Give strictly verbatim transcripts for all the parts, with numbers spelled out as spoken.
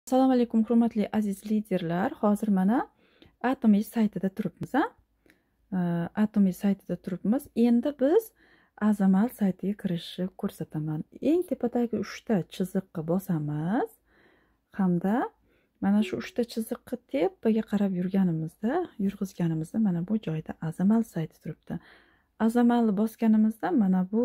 Assalomu alaykum hurmatli aziz liderlar. Hozir mana Atomiy saytida turibmiz. Atomiy saytida turibmiz. Endi biz Azamal saytiga kirishni ko'rsataman. Eng tepadagi uchta chiziqqa bosamiz hamda mana shu uchta chiziqqa tepaga qarab yurganimizda, yurg'izganimizda mana bu joyda Azamal sayti turibdi. Azamalni bosganimizda mana bu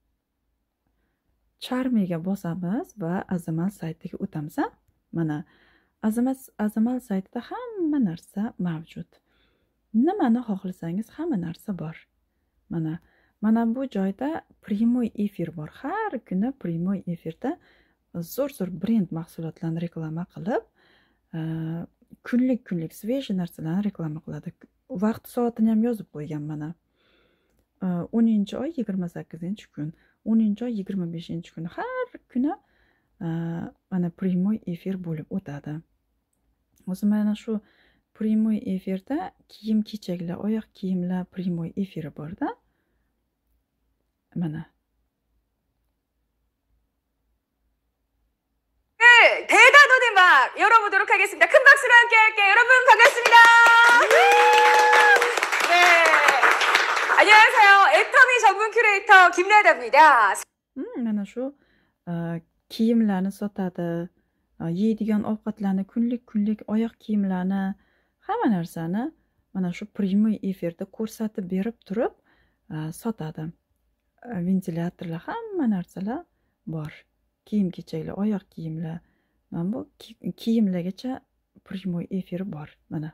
charmiga bosamiz va Azamal saytiga o'tamiz. Mana Azamal Azamal saytida hamma narsa mavjud. Nimani xohlasangiz hamma narsa bor. Mana mana bu joyda primoy efir bor. Har kuni primoy efirda zo'r-zo'r brend mahsulotlarini reklama qilib, kunlik-kunlik svejiy narsalarni reklama qiladi. Vaqt soatini ham yozib qo'ygan mana. o'ninchi oy yigirma sakkizinchi kun, o'ninchi oy yigirma beshinchi kun har kuni mana primoy efir bo'lib o'tadi. O'zi mana shu primoy efirda kiyim-kechaklar, oyoq kiyimlar primoy efiri borda. mana. 네, 대단원 음악 열어보도록 하겠습니다. 큰 박수로 함께 할게요. 여러분 반갑습니다. 네, 안녕하세요. 애터미 전문 큐레이터 김나다입니다. 음, mana shu kiyimlarni sotadi, yeydigan ovqatlarni, kunlik-kunlik oyoq kiyimlarni, hamma narsani mana shu primoy efirda ko'rsatib berib turib sotadi. Ventilyatorlar, hamma narsalar bor. Kiyim-kechaklar, oyoq kiyimlar, mana bu kiyimlargacha primoy efiri bor. mana.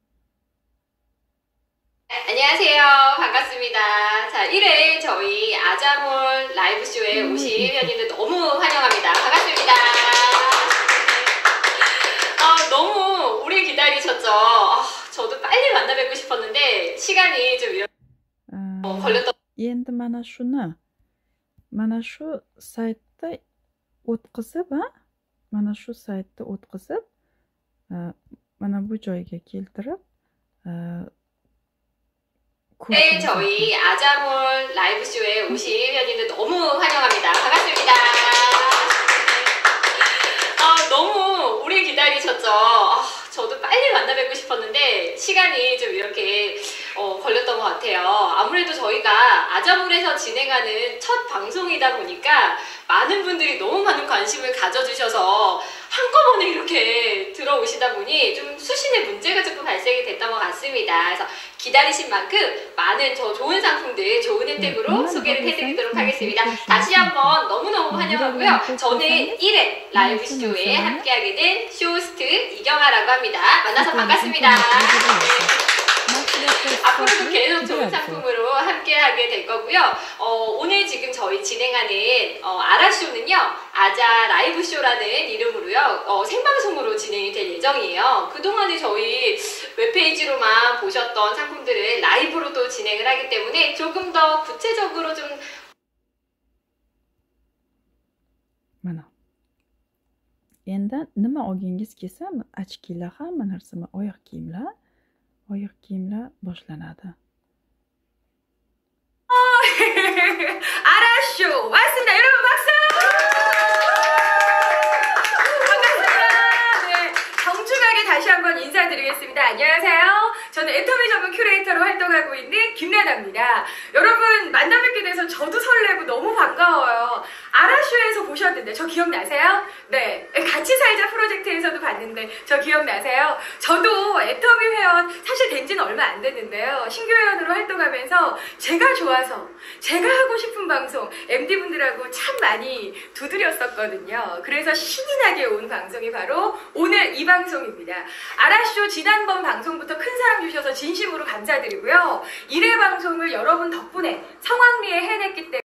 안녕하세요. 반갑습니다. 자, 일 회 저희 아자몰 라이브쇼에 오신 회원님들 너무 환영합니다. 반갑습니다. 아, 너무 오래 기다리셨죠? 아, 저도 빨리 만나 뵙고 싶었는데 시간이 좀 이렇게 어, 걸렸던. Endi mana shuni mana shu saytda o'tkazib, mana shu saytda o'tkazib, mana bu joyga keltirib 네, 저희 아자몰 라이브쇼에 오신 회원님들 너무 환영합니다. 반갑습니다. 아, 너무 오래 기다리셨죠? 아, 저도 빨리 만나 뵙고 싶었는데 시간이 좀 이렇게 어, 걸렸던 것 같아요. 아무래도 저희가 아자몰에서 진행하는 첫 방송이다 보니까 많은 분들이 너무 많은 관심을 가져주셔서 한꺼번에 이렇게 들어오시다 보니 좀 수신에 문제가 조금 발생이 됐던 것 같습니다. 그래서 기다리신 만큼 많은 저 좋은 상품들, 좋은 혜택으로 네, 소개를 해드리도록 하겠습니다. 다시 한번 너무너무 환영하고요. 저는 일 회 라이브 쇼에 함께하게 된 쇼호스트 이경아라고 합니다. 만나서 반갑습니다. 앞으로도 계속 좋은 상품으로 함께하게 될 거고요. 어, 오늘 지금 저희 진행하는 어, 아라쇼는요, 아자 라이브쇼라는 이름으로요, 어, 생방송으로 진행이 될 예정이에요. 그동안에 저희 웹페이지로만 보셨던 상품들을 라이브로 또 진행을 하기 때문에 조금 더 구체적으로 좀 mana. Endi nima olgingiz kelsa, ochkilar, hamma narsa, oyoq kiyimlar, oyoq kiyimlar boshlanadi. 아라쇼 왔습니다. 여러분 박수! 반갑습니다. 네, 정중하게 다시 한번 인사드리겠습니다. 안녕하세요. 저는 애터미 전문 큐레이터로 활동하고 있는 김나다입니다. 여러분 만나 뵙게 돼서 저도 설레고 너무 반가워요. 아라쇼에서 보셨는데 저 기억나세요? 네, 같이 살자 프로젝트에서도 봤는데 저 기억나세요? 저도 애터미 회원 사실 된 지는 얼마 안 됐는데요. 신규 회원으로 활동하면서 제가 좋아서 제가 하고 싶은 방송 엠디분들하고 참 많이 두드렸었거든요. 그래서 신이 나게 온 방송이 바로 오늘 이 방송입니다. 아라쇼 지난번 방송부터 큰 사랑 주셔서 진심으로 감사드리고요. 일 회 방송을 여러분 덕분에 성황리에 해냈기 때문에